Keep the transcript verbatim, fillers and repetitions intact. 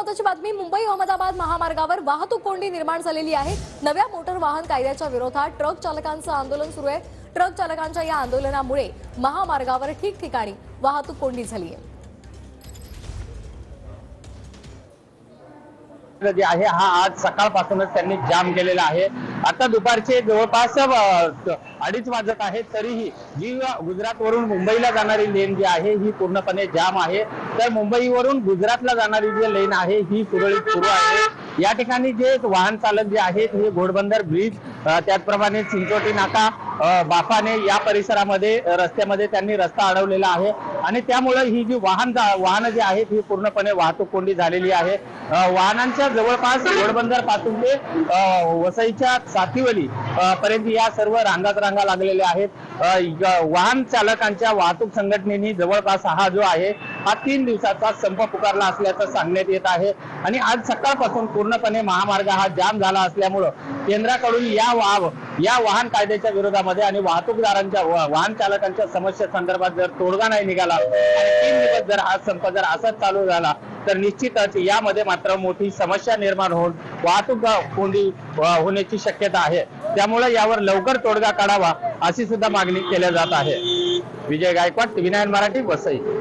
महत्त्वाची बातमी, मुंबई अहमदाबाद महामार्गावर वाहतूक कोंडी निर्माण झालेली आहे। नव्या मोटर वाहन कायद्याच्या विरोधात ट्रक चालकांचं आंदोलन सुरू आहे। ट्रक चालकांच्या या आंदोलनामुळे महामार्गावर ठिकठिकाणी वाहतूक कोंडी झाली आहे। जे आहे हा आज सकाळपासूनच त्यांनी जाम केलेला आहे। आता दुपारचे जवळपास अडीच वाजत आहेत, तरीही जी गुजरात वरून मुंबईला जाणारी लेन जी आहे ही पूर्णपणे जाम आहे। तर मुंबईवरून गुजरातला जाणारी जी लेन आहे ही सुरळीत सुरू आहे। या ठिकाणी जे वाहन चालक जे आहेत हे घोडबंदर ब्रिज, त्याचप्रमाणे चिंचोटी नाका, बाफाने या परिसरामध्ये रस्त्यामध्ये त्यांनी रस्ता अडवलेला आहे आणि त्यामुळे ही जी वाहन वाहनं जी आहेत ही पूर्णपणे वाहतूक कोंडी झालेली आहे। वाहनांच्या जवळपास घोडबंदर पासून ते वसईच्या सातिवली पर्यंत या सर्व रांगात रांगा लागलेल्या आहेत। वाहन चालकांच्या वाहतूक संघटनेने जवळपास हा जो आहे हा तीन दिवसाचा संप पुकारला असल्याचं सांगण्यात येत आहे आणि आज सकाळपासून पूर्णपणे महामार्ग हा जाम झाला असल्यामुळं केंद्राकडून या वाव या वाहन कायद्याच्या विरोधामध्ये आणि वाहतूकदारांच्या वाहन चालकांच्या समस्या संदर्भात जर तोडगा नाही निघाला आणि तीन दिवस जर हा संप जर असाच चालू झाला तर निश्चितच यामध्ये मात्र मोठी समस्या निर्माण होऊन वाहतूक कोंडी होण्याची शक्यता आहे। त्यामुळे यावर लवकर तोडगा काढावा अशी सुद्धा मागणी केली जात आहे। Vijay Gaikwad, TV nine Marathi, Vasai.